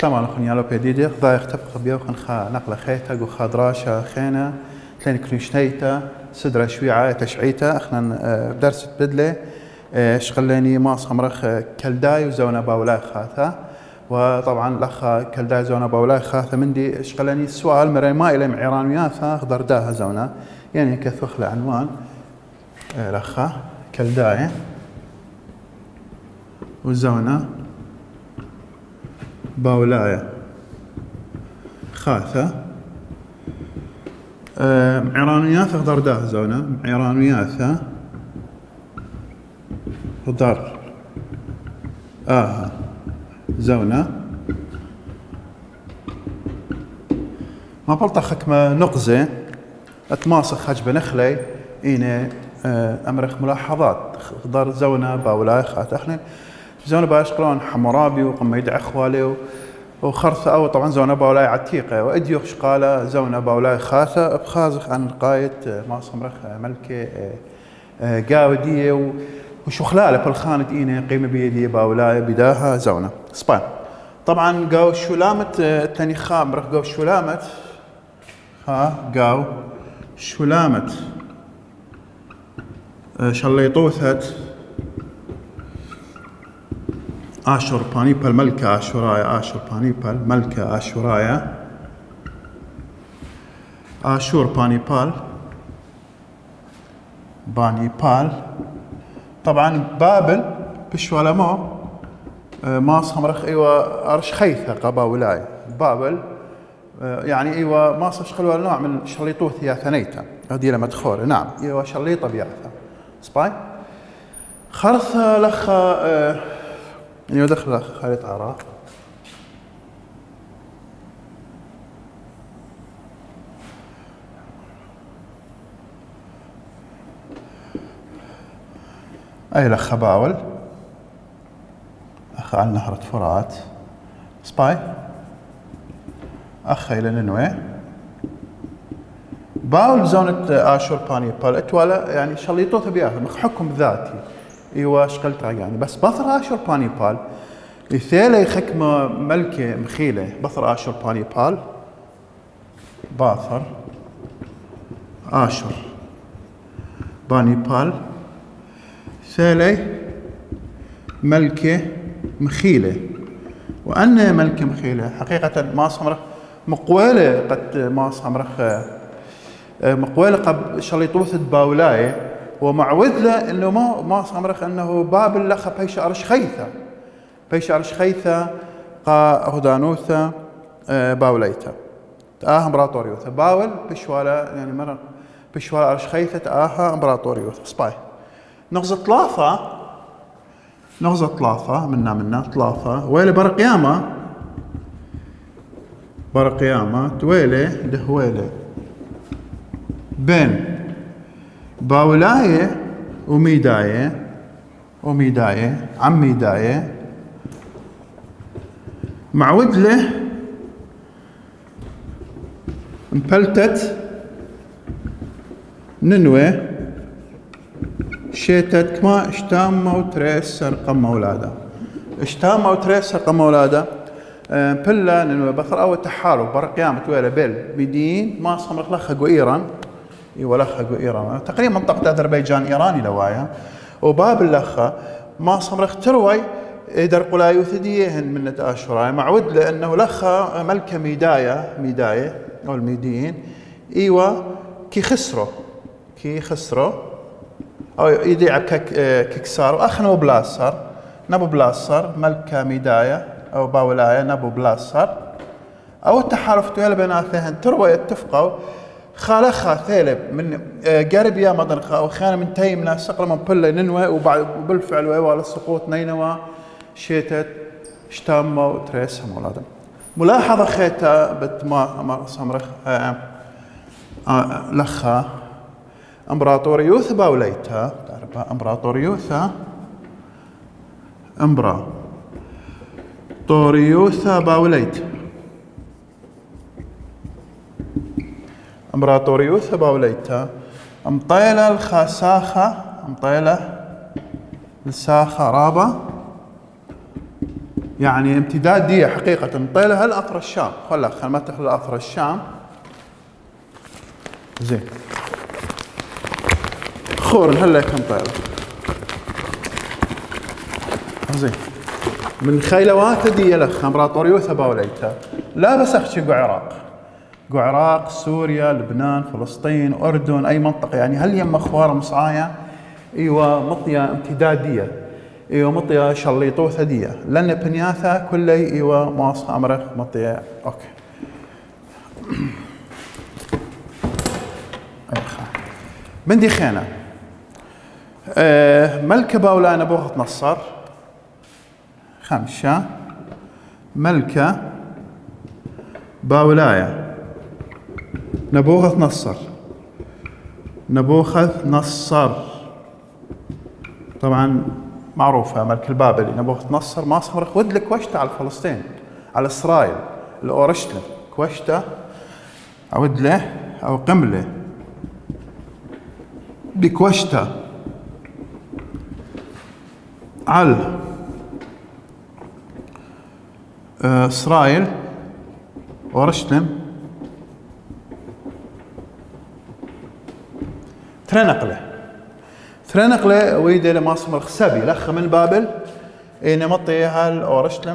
شلما نخني على بيديدي خذا يختفق بيوخن خا نقل خيتا جو دراشة خينا تلين كنشنيتا سدرة شويعة تشعيتا اخنا بدرس بدلة شغلاني ماس خمرخ كلداي وزونا باولاي خاثة وطبعا الاخ كلداي زونا باولاي خاثة مندي شغلاني السؤال مري ما الى معيرانياثا خضر داها زونا يعني كثوخ العنوان الاخ كلداي وزونا باولاي خاثة معيرانياثا خضر داها زونا معيرانياثا خضر زونا ما بلطخك ما نقزة اتماسخ خج بنخلي إينا أمرخ ملاحظات خضر زونا باولاي خاثة اخنا زونا باشقلون حمرابي وقميد عخوالي وخرثة أو طبعا زونا باولاي عتيقة وأديوخ شقالة زونا باولاي خاثة بخازخ عن قاية ما صمرخ ملكة قاودية وشو خلاله بالخانة إينا قيمة بيدي باولاي بداها زونا سباين طبعا قاو شلامة الثاني خام رخ قاو شلامة قاو شلامة شليطوثت آشور بانيبال ملكة آشورايا آشور بانيبال ملكة آشورايا آشور بانيبال طبعا بابل بشوالا ما صمرخ ايوه ارش خيثة قبا ولاي بابل يعني ايوه ما صش خلوا نوع من شليطوث يا ثنيتا هذه لما تخور نعم ايوه شليطة بيعثة سباي خرث لخ ايوه دخل خالد عراق اي لخ باول اخ على نهرة فرات سباي اخ الى ننوي باول زونة آشور بانيبال اتوالا يعني شليطوث بياها حكم ذاتي ايوه شقلت يعني بس بثر آشور بانيبال يثيلي خكمة ملكة مخيلة بثر آشور بانيبال باثر آشور بانيبال ثيلي ملكة مخيلة وأن ملكة مخيلة حقيقة ما صمرخ مقولة قد ما صمرخ مقولة قب شليطوث باولاي ومعوذ له انه ما صمرخ انه بابل لخ بيش ارش خيثة قا هدانوثا باوليتا تآها امبراطوريوثا باول بشوالا يعني مرة بشوالا ارش خيثة تآها امبراطوريوثا سباي نغزة ثلاثة منا ثلاثة ويلي برقيامة تويلي دهويلي بين باولاية وميداية عم ميداية معود له مبلتت ننوي شيتت كما اشتام وتريس سرقم أولاده بلا ننوي بثر أو تحالف برقيامة ويلا بيل مدين ما صمرخ لخقوا إيران ولخقوا إيران تقريبا منطقة أذربيجان إيراني لوايا وباب اللخة ما صمرخ تروي درقوا لا يثديهن من آشوراي معود لأنه لخة ملكة ميداية أو الميدين إيوه كي خسروا أو يديع ككسار وأخ نبو بلاصر ملكة ميداية أو باولاية نبو بلاصر أو التحالف تويل بيناتهن تروي اتفقوا خالخا ثيلب من قربيا مدنخا أو خانة من تيمنا سقل من بلا ننوى وبالفعل ويوال السقوط نينوى شيتت اشتاموا وتريسهم ولادهم ملاحظة خيتا بتما صمرخ لخا امبراطوريوث باوليتا تعرفها امبراطوريوث باوليتا مطيلة الساخة رابة يعني امتدادية حقيقة. طيلها الأثر الشام، خل ما تخلي الأثر الشام زين. خور هلا كم طيلة زين. من خيلوات دي لخ امبراطوريوثا باوليتا لا بس احكي عراق سوريا لبنان فلسطين اردن اي منطقه، يعني هل يم اخوار مصعايا ايوه مطيه امتداديه ايوه مطيه شليطوثه ديه لان بنياثا كلي ايوه ماص امرخ مطيه. اوكي من دي خينا ملكه باولاي نبوخذ نصر خمسة ملكة باولايا نبوخذ نصر طبعا معروفة ملك البابلي نبوخذ نصر ما صمر خود لك كوشته على فلسطين على إسرائيل الأورشلم كوشته عود له أو قمله بكوشته على إسرائيل أورشلم ثرنقله ويدي لما صمر خسبي لخ من بابل إني مطي هال أورشلم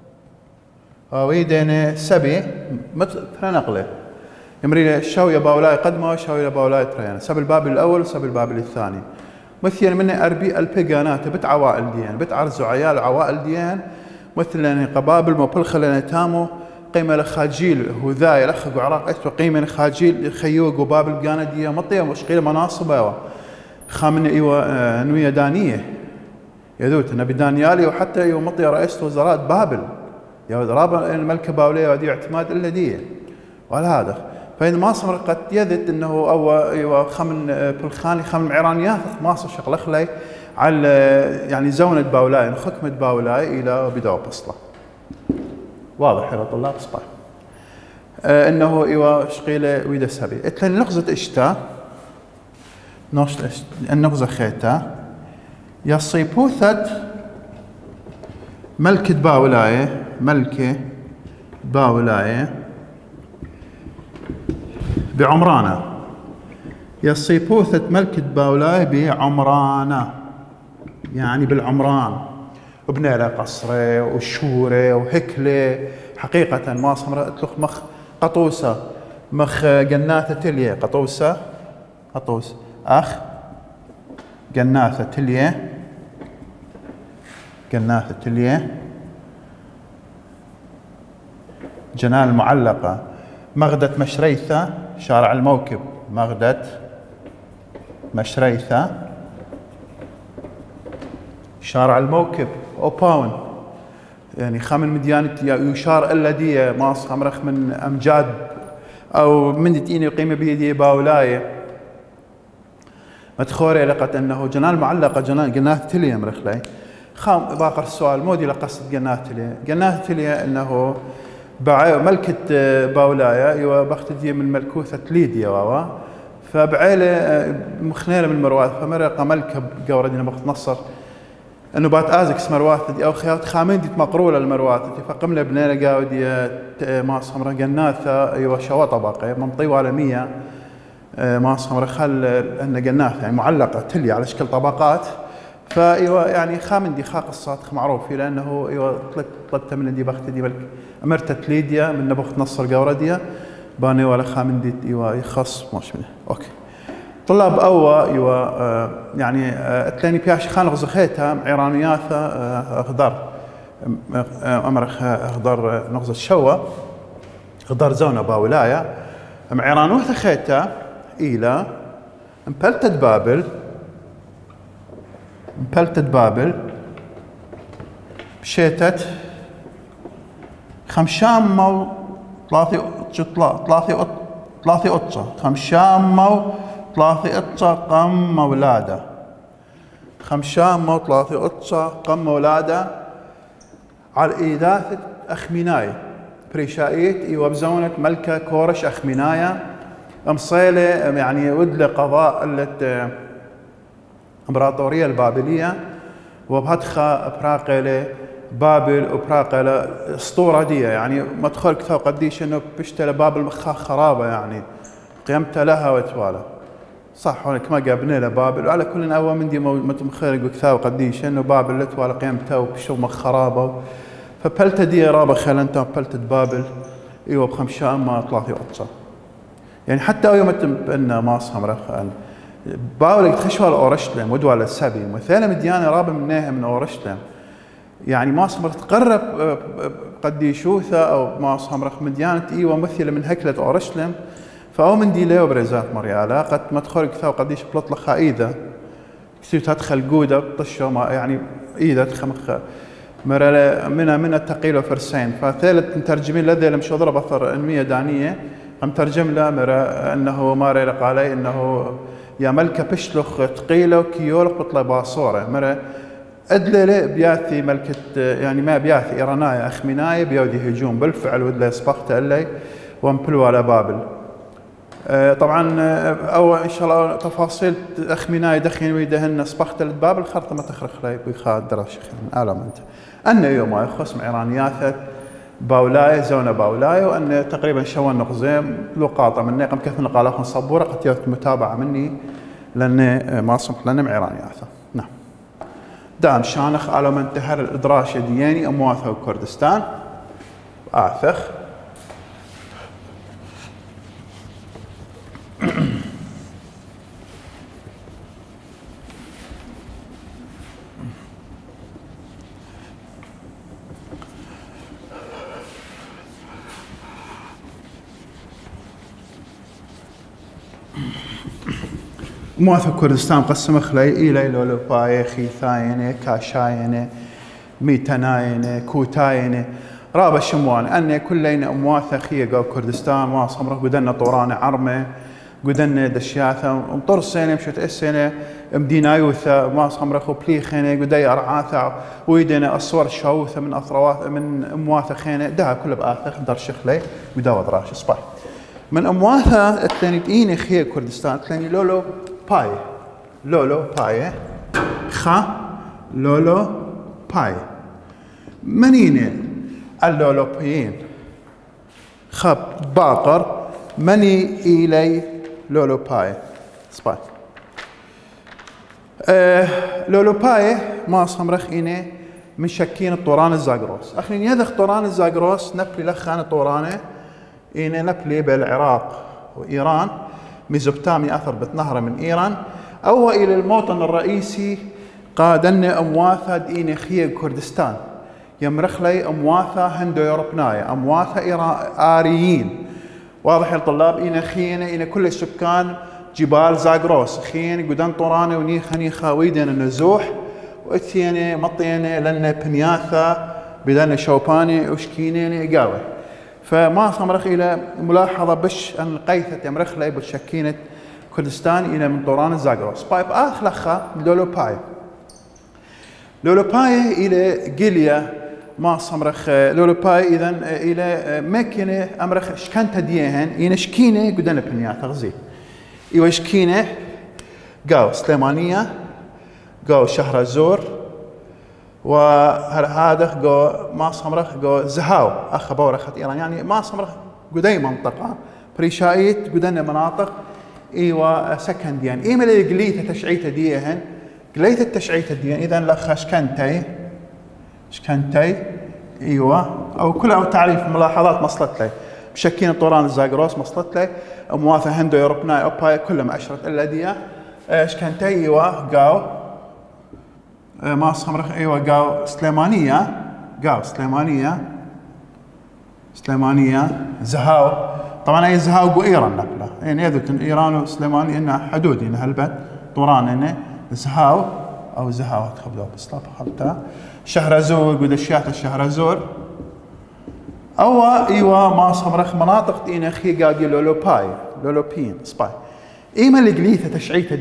ويدي سبي ثرنقله يمري الشوية باولاي قدمه شوية باولاي تريان سب البابل الأول وسب البابل الثاني مثل من أربي البيجانات بت عوائل ديان بت عرزوا عيال عوائل ديان مثل يعني قبابل مبلخ لنا تامو قيمة لخاجيل هذاي لخ عراق أكثر قيمة لخاجيل خيو قبابل بجاندية مطية مشقيل مناصبة خامن إيوه نوية دانية يذوت نبي دانيالي وحتى إيوه مطية رئيس وزراء بابل يا رابع الملكة باولية ودي اعتماد إلا دي ولا هذا فإذا ما صمر قد يذت إنه أو إيوه خمن بالخاني خمن عيرانيات ما صار شغل خلي على يعني زونة باولاي خكمة باولاي إلى بداية بصلة واضح يا طلاب صباح إنه إيوه شقيلة ويدا سبي إتلن نغزة إشتا النغزة خيتا يصيبوثة ملكة باولاي بعمرانة يصيبوثة ملكة باولاي بعمرانة يعني بالعمران وبنى له قصره وشوره وهكله حقيقة ما صمر اتلخ مخ قطوسة مخ جناثة تليه قطوسة قطوس أخ جناثة تليه جنان المعلقة مغدة مشريثة شارع الموكب مغدة مشريثة شارع الموكب أوباون يعني خامن مديانة يشار إلا دي ماص خمرخ من أمجاد أو من تيني قيمة بيدي باولاية متخوري لقد أنه جنان المعلقة جناث تلية مرخلي خام باقر السؤال مودي لقصد جناث تلية أنه ملكة باولايا يوا بختدي من ملكوثة ليديا واوا فبعيلة مخنيلة من مرواث فمرقة ملكة قوردنا بخت نصر انه بات ازكس مرواث دي او خيات خامين دي مقرولة المرواث فقمنا بنينا قاودي ما صمرة جناثة ايوا شواطة باقي منطي عالمية ما صمرة خل ان جناثة يعني معلقة تلي على شكل طبقات فايوا يعني خامن دي خاق الصادق معروف لانه ايوا طلبت من دي بخت دي امرتت ليديا من نبخت نصر قورديا باني ولا خامن دي ايوا يخص مش منه اوكي طلاب أوا يوا يعني تلاني بياش خان غزخيتها عيرانياثا خضر أمرخ خضر نغزة شوا خضر زونة باولايا عيرانوثا خيتا إلى مبلتت بابل بشيتت خمشام مو ثلاثي أطشة خمشام مو ثلاثي أطشة قم مولادة خمشام مو ثلاثي أطشة قم مولادة على إيداثة أخميناي بريشائيت إيوا بزونة ملكة كورش أخمينايا مصيلة يعني ودل قضاء الإمبراطورية البابلية وبهدخة براقلة بابل وبراقة اسطورة دي يعني مدخل كثاو قديش انه بيشتري بابل مخا خرابة يعني قيمته لها وتوالا صح هونك ما جابنا له بابل وعلى كل اول من دي متمخرج وكثاو قديش انه بابل لتوالا قيمته وبشو مخ خرابة فبلت دي رابة خلنتا بلتت بابل ايوه بخمشان ما طلعت يقطع يعني حتى يوم ان ما صمرخ باول تخشوا اورشلم ودوا على السبي مثلا مديانه رابه منها من اورشلم يعني ما صمرخ تقرب قديشوثه او ما صمرخ مديانه ايوه مثل من هكله اورشلم فاو من دي ليو برزات مريالا قد ما تخرج كثاو قديش بلطلخ ايده كثير تدخل جوده بطشه ما يعني ايده تخمخ مرة من التقيل وفرسين فثالث مترجمين لدي لمش ضرب اثر انميه دانيه مترجم له مرة انه ما ريق علي انه يا ملكه بشلخ تقيله كيولخ بطلع باصوره مرة ادلله بياثي ملكه يعني ما بياثي ايرانايا اخمناي بيودي هجوم بالفعل ودله سبقت لي وامبلوا على بابل طبعا او ان شاء الله تفاصيل اخمناي دخين ويدهن سبقت لبابل خرطه ما تخرخ لي بخاد درش عالم انت ان يوم يخص ايرانيات باولاي زونا باولاي وان تقريبا شوان نقزيم لقاطه من نقم كيف نقالهم صبوره قد يوت متابعه مني لان ما صمح لنا معيرانيات نعم دام شانخ على من انتهر الادراش دياني امواثه كردستان اعثخ مواثق كردستان قسم خلي إلى لولو باي خيثاينه كاشاينه ميتناينه كوتاينه رابع شموان أن كلين مواثق خي جو كردستان ما صمره قدنا طورانه عرمه قدنا دشياثه مطرسينه مشت اسينه مدينايوثه ما صمره بليخينه قدي ارعاثه ويدنا الصور شوثه من اثروات من مواثقينه ده كله باثق در شخلي وداود راش صباح من امواثه الثانيين خي كردستان الثاني لولو باي خا لولو باي منين اللولوبيين خب باقر مني إلي لولو باي سباي لولو باي ما صمرخ إني من شكين الطوران الزاغروس أخنين يدخ طوران الزاغروس نبلي لخان طورانه إني نبلي بالعراق وإيران ميزوبتامي أثر بتنهر من إيران أو إلى الموطن الرئيسي قادنا أمواثة ديني خيه كردستان يمرخ لي أمواثة هندو يوروبنايا أمواثة آريين واضح الطلاب إنا خينا إنا كل السكان جبال زاغروس خين قدان طوراني ونيخني خاويدنا النزوح وإثيني مطيني لنا بنياثة بدنا شوباني وشكيني قاوي فما صمرخ إلى ملاحظة بش أن قيثة يمرخ لي بشكينة كردستان إلى من طوران الزاغروس بايب آخلخة لولو باي إلى جيليا ما صمرخ لولو باي إذن إلى مكنة أمرخ شكانتا ديهن إن شكينة قدنا بنيا تغزي إيوه شكينة قاو سليمانية قاو شهرزور وهذا قو ما صمرخ قو زهاو أخ بورخت إيران يعني ما صمرخ قدي منطقة بريشايت قدنا مناطق إيوه سكن ديان إيما اللي قليته تشعيته ديهن قليت التشعيت ديان إذا لخ شكنتي ايوه او كل او تعريف ملاحظات مصلت لي بشكين طوران الزاغروس مصلت لي امواثه هندو يوروبناي اوباي كلهم اشرت الاديه شكنتي ايوه قاو ما صمرخ ايوه قاو سليمانيه زهاو طبعا اي زهاو قو ايران نقله يعني يذوت ايران وسليمانيه انها حدود هنا هلبت طوران انه زهاو او زهاو تخبلوا بسطاب خلطه شهرزور قد الشياط الشهرزور او ايوه ما صمرخ مناطق دينا خي قاقي لولوبين سباي ايما اللي قليثه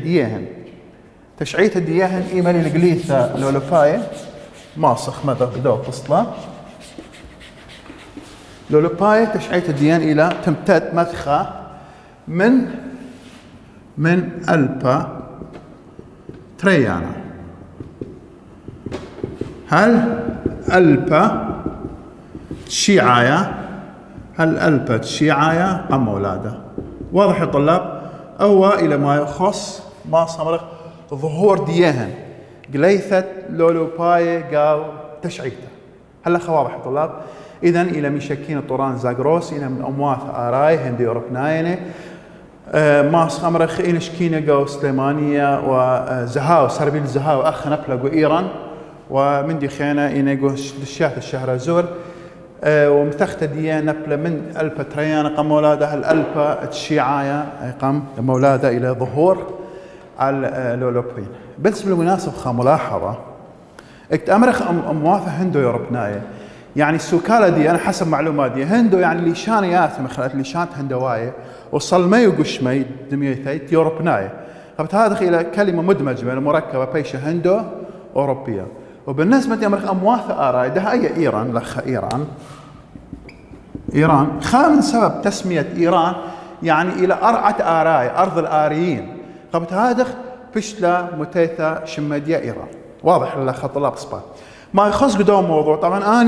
تشعيته ديهن ايما اللي قليثه لولوباي ماسخ ماذا بدو تصله لولوباي تشعيته ديهن الى تمتد مدخه من البا تريانا هل الألبا تشيعايا الألبا تشيعايا قم أولاده. واضح يا طلاب؟ أو إلى ما يخص ما صمرخ ظهور ديهن قليثة لولوباي قاو تشعيته. هلا واضح يا طلاب؟ إذن إلى مشكين طوران زاغروس إلى من أمواث آراي هندي أوروبناينة ما صمرخ إلى شكينة قاو سليمانية وزهاو سربيل زهاو أخ نبلغ إيران ومن دي خيانة إنه دشيات الشهر زور ومتخت دي نبلة من ألبا تريانا قم مولادها الألبا تشيعايا قم مولادة إلى ظهور على اللولوبين. بس بالمناسبة ملاحظة اكتأمرخ أمواثة هندو يوروبناية يعني السوكالة دي أنا حسب معلوماتي هندو يعني ليشانيات مخلات ليشانت هندواية وصلمي وقشمي دميثيت يوروبناية. فبتهادخ إلى كلمة مدمجة مركبة بيشة هندو أوروبية. وبالنسبة لأمريكا أمواثة آراء ده أي إيران لخ إيران من سبب تسمية إيران يعني إلى أرعة آراء أرض الآريين. فبتهادخ فشلة متيثة شمدية إيران. واضح لخ طلاب صبا ما يخص قدوم موضوع. طبعا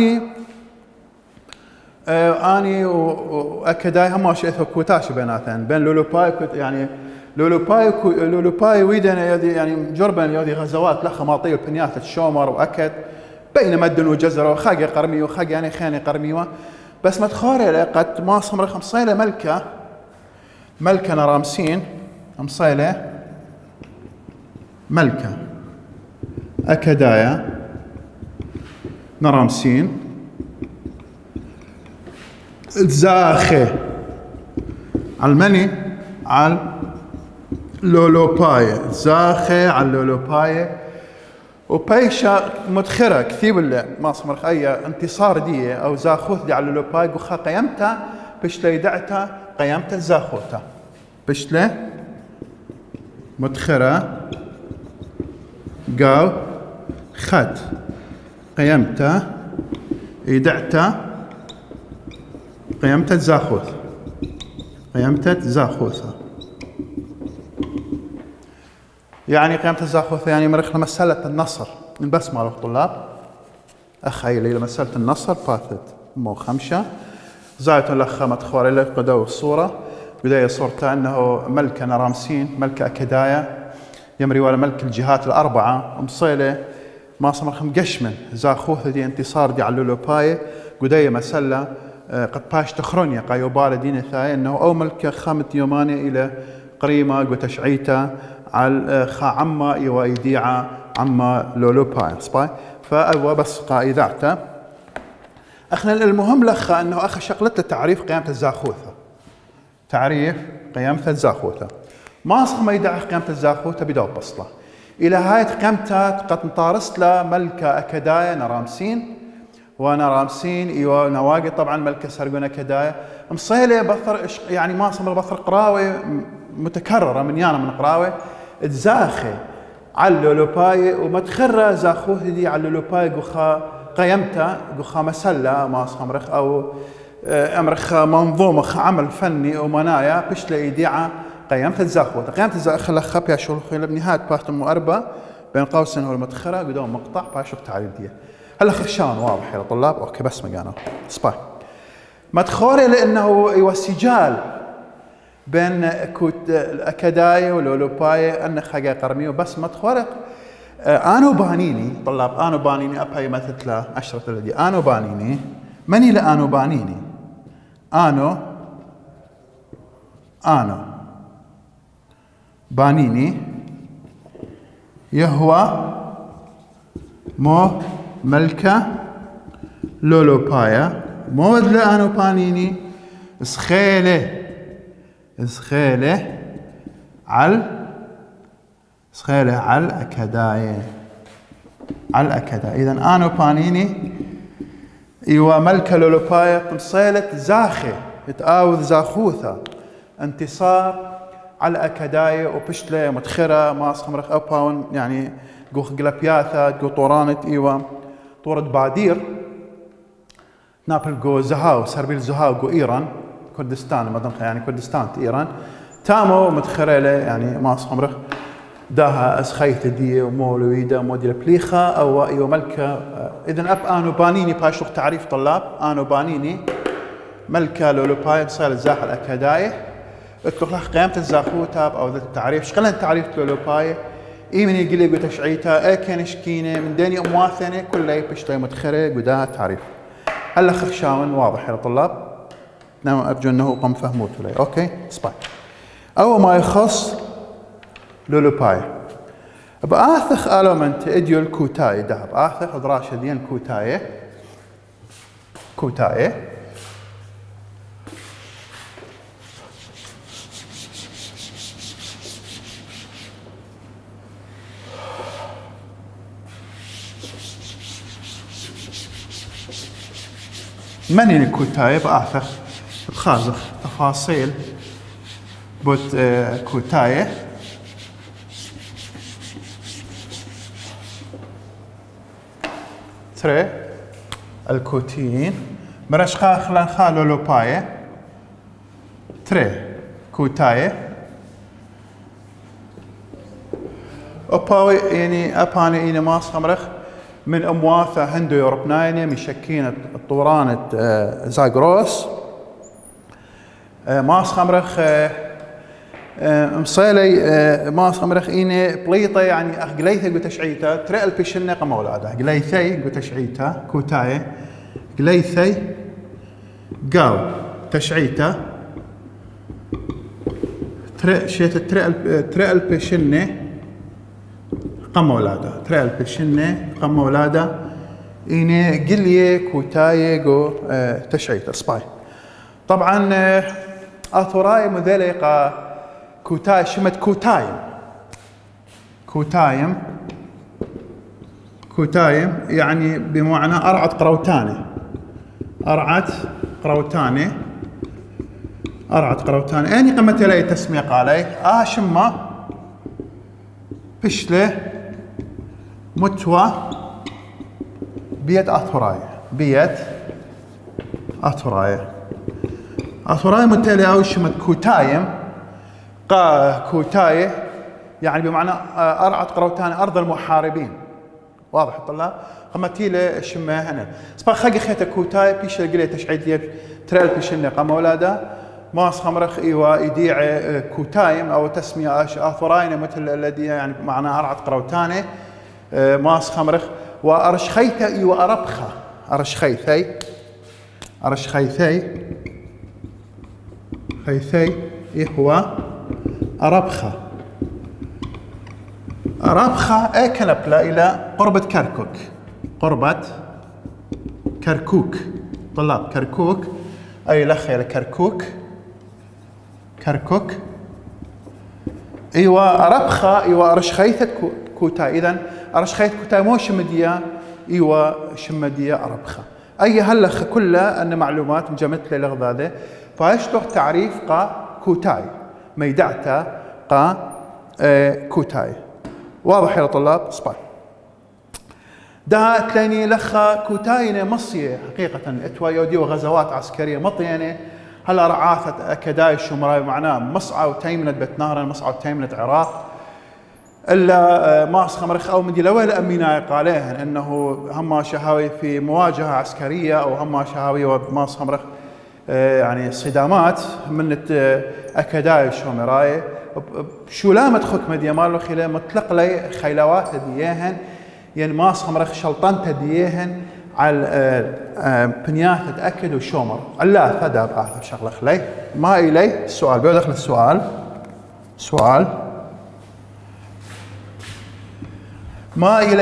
أني وأكداي هم شيء كوتاش بيناتهم بين لولوباي يعني لولوباي ويدنا يدي يعني جربن يدي غزوات لخ ماطي وبنيات الشومر وأكد بين مدن وجزرة وخاقي قرمي وخاقي يعني خاني قرميوة بس ما تخاري قد ما صمر خمصيلة ملكة نرامسين خمصيلة ملكة أكدايا نرامسين زاخي علمني على لولوباي زاخي على لولوباي وبيشا مدخرة كثيب اللي ما صمرخ أي انتصار دي أو زاخوث دي على لولوباي قخا قيمتها بشلي دعتها قيمتها زاخوثها بشلي مدخرة قاو خد قيمته إيدعته قيمته زاخوث قيمته زاخوثة يعني قيمته زاخوثة يعني مرخ مسألة النصر بس مال الطلاب أخي لي مسألة النصر باثت مو خمسة زايت الأخ متخور إلى قدو الصورة بداية صورته أنه ملكة نرامسين ملكة أكدايا يمري ولا ملك الجهات الأربعة مصيلة ما صمرخم قشمن زاخوثة دي انتصار دي على لولوباي قداية مسألة قد باش تخرونيا قايوبالة دين ثاي أنه أو ملكة خامت يوماني إلى قريمة وتشعيته على خا عما يوايديعة عما لولوباي سباي فأبوا بس قايدعته أخنا المهم لخ أنه أخ شغلت تعريف قيامة الزاخوثة تعريف قيامة الزاخوثة ما أصخ ما يدعي قيامة الزاخوثة بدو بصلة إلى هاي قيامتها قد نطارست له ملكة أكدايا نرامسين ونرامسين إيوه نواقي طبعا ملكة سرقون أكدايا مصيلة بثر يعني ما صمر بثر قراوي متكررة من يانا من قراوي تزاخي على اللولوباي ومتخرة زاخوث دي على اللولوباي قخا قيمته قخا مسلة ما صمرخ أو أمرخ منظومة عمل فني ومنايا بشلا إيديعة قيمته الزاخوثة قيمته الزاخوثة لخا بيا شغل خيل بنهاية باحتم أربعة بين قوسين والمتخرة قدوم مقطع باشوف تعريف دي هلا خشان واضح يا طلاب اوكي بس مقانو سباي ما تخوري لانه يوسجال بين كوت الاكاداي ولولوباي ان خاقا قرميو بس ما تخورق انو بانيني طلاب انو بانيني ابهي مثل 10 الذي انو بانيني مني لانو بانيني انو بانيني يهوى مو ملكة لولوبايا مود لأنو بانيني سخيلة على أكداية إذن أنو بانيني إيوا ملكة لولوبايا قمصيلة زاخي تآوذ زاخوثة انتصار على أكداية وبشلة متخرة ما أصخمرخ أباون يعني قوخ قلبياثة قو طورانت إيوا طورة بادير نابل قو زهاو سربيل زهاو قو إيران كردستان يعني كردستان إيران تامو متخرلة يعني ما صمرخ داها اسخيت دي ومولويدا موديل بليخا او ايو ملكا. اذا اب انو بانيني باش تعريف طلاب انو بانيني ملكا لولوباي بصير الزاح الاكاداي اتلوخ لخ قيامة الزاخوتاب او ذا التعريف شقلن تعريف لولوباي اي من يقلي قو تشعيتا اي كان شكينه من داني امواثنه كلها بشتي متخرج ودا تعريف. هلا خخشاون واضح يا طلاب؟ نعم ارجو انه قم فهموتوا لي. اوكي سباي. اول ما يخص لولوباي بآثخ ألومنت إديو الكوتاي دهب آثخ دراشة دين كوتاي منين الكوتاي بآثخ خازخ تفاصيل بوت كوتاي تري الكوتين مرشقا خلان خالو لوباي تري كوتاي أباوي يعني أباني إني ماس خمرخ من أمواثة هندو يوروبنايني مشكينة الطورانة زاغروس ماس خمرخ مصيلي ماس خمرخ إني بليطة يعني أخ قليثة قو تشعيتا ترى البشنة قمولاده قليثي قو تشعيتا كوتاي قليثي قاو تشعيتا ترى شيت ترى البشنة قمولاده ترى البشنة قمولاده إني قليه كوتاي قو تشعيتا سباي. طبعا أثوراي مذلقة كوتاي شمت كوتايم يعني بمعنى أرعت قروتاني أني قمت لي تسمية قالي شما بشله متوى بيت أثوراي متلي أو شمت كوتايم كوتاي يعني بمعنى أرعت قروتان أرض المحاربين. واضح الطلاب؟ قمتي له الشمة هنا. سبا خاقي خيتا كوتاي بيش القلي تشعيد لي ترى بيشني قام ولاده ماس خمرخ ايوا يديع كوتايم او تسمية اثوراين مثل الذي يعني بمعنى أرعت قروتانه ماس خمرخ وأرشخيتا ايوا أربخة أرشخيثي هو أربخة كنبلة إلى قربة كركوك طلاب كركوك أي لخ إلى كركوك إيوا أربخة إيوا أرشخيثة كوتا. إذن أرشخيث كوتا مو شمدية إيوا شمدية أربخة أي هلخ كلها أن معلومات مجمت لي لغذاذة فاشتغ تعريف كوتاي ميدعتا كوتاي. واضح يا طلاب؟ سباي. ده تلاني لخا كوتاينة مصية حقيقة اتوا يوديو غزوات عسكرية مطينة هلا رعاثة أكداي الشمراء معناه مصعى وتيمنة بتنهرن مصعى وتيمنة عراق إلا ماس خمرخ أو مدي لويل أمينا قاليهن إنه هم شهاوي في مواجهة عسكرية أو هم شهاوي وماس خمرخ يعني صدامات من أكداي الشمراء شو لامت خك مدي مالو خلا مطلق لي خيلوات ديهن يعني ماس خمرخ شلطنت ديهن على بنيات تأكد وشومر الله ثدا بآخر شغلة خلي ما إلي السؤال بيدخل سؤال ما إلي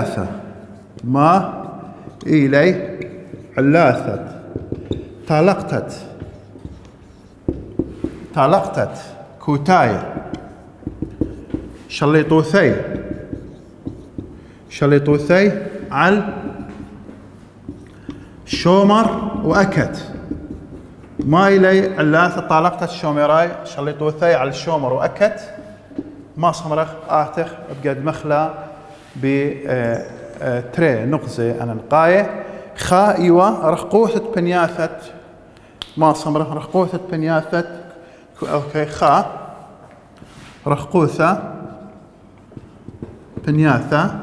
علاثة طلقتت كوتاي شليطوثي على شومر وأكت ما إلي علاثة طلقتت شومراي شليطوثي على الشومر وأكت ما صمرخ آتخ بقد مخلا بتري نقزة أنا نقاية خا إيوا رخقوثة بنياثة ما صمرخ رخقوثة بنياثة أوكي خا رخقوثة بنياثا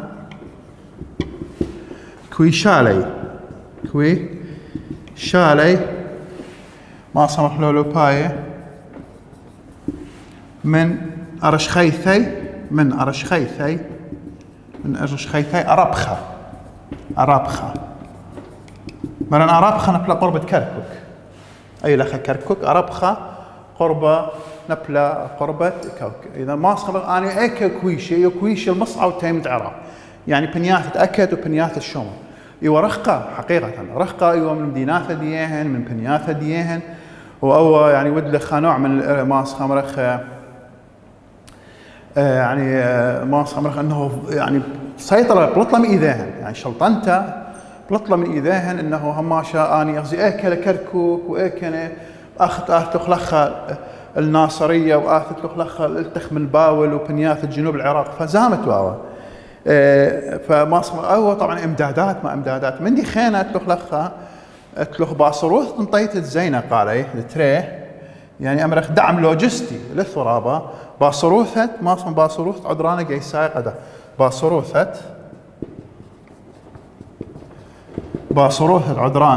كوي شالي ما صمح لولو باي من أرشخيثي أربخة مثلا أربخة نبلا قربة كركوك أي لخ كركوك أربخة قربة نبلا قربة كوك إذا ما صمح أنا إيك كويشي المصعى وتيمت عراق يعني بنياثة أكد وبنياثة الشوم إيوه رخقة حقيقة رخقة إيوه من ديناثة ديهن من بنياثة ديهن وهو يعني ودلخ نوع من ماس خمرخ يعني ماس خمرخ انه يعني سيطرة بلطلة من ايذاهن يعني شلطنته بلطلة من ايذاهن انه هماشا اني قصدي اكل كركوك واكل اخذ لخ الناصرية واخذ لخ التخ من باول وبنياثة جنوب العراق فزامت واوا فماس هو طبعا امدادات من دي خينة اتلخ باصروث انطيت الزينة قالي لتريه يعني امرخ دعم لوجستي للثرابة باصروثت ما اسم باصروث عدرانة قيساية قدا باصروثت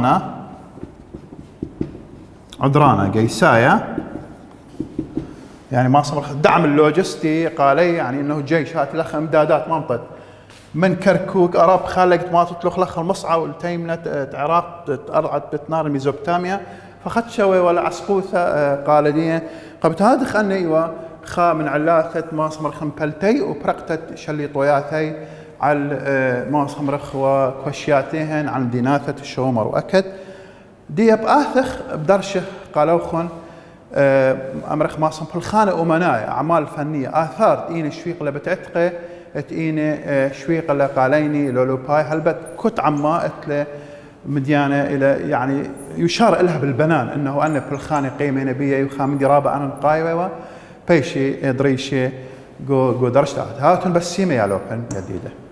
عدرانة قيساية يعني ما اسم دعم اللوجستي قالي يعني انه جيش هات لخ امدادات ما انطت من كركوك أراب خالقت ما تطلق لخ المصعى والتيمنة عراق تأرعت بتنار ميزوبتاميا فخد شوي ولا عسقوثة قالدية قبت هذا خلني ايوه خا من علاثة ما صمر خمبلتي وبرقتت شلي طوياثي على ما صمرخ وكوشياتيهن عن ديناثة الشومر وأكد دي بآثخ بدرشه قالوخن أمرخ ما صمر الخانة أمناء أعمال فنية آثار تئين الشويق اللي بتعتقه تئين شويق اللي قاليني لولو باي هلبت كت عما اتله مديانة إلى يعني يشار لها بالبنان أنه أنا بالخانة قيمة نبية يخام درابة أنا قايوة بيشي دريشي جو درشتات هاتون بس سيمة يا لوحن جديدة